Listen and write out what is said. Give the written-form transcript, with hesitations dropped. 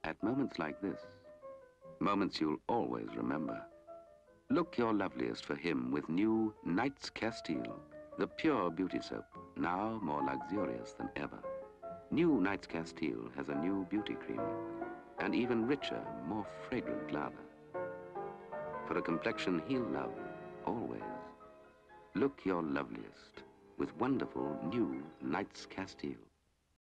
At moments like this, moments you'll always remember, look your loveliest for him with new Knight's Castile, the pure beauty soap, now more luxurious than ever. New Knight's Castile has a new beauty cream and even richer, more fragrant lather. For a complexion he'll love, always, look your loveliest with wonderful new Knight's Castile.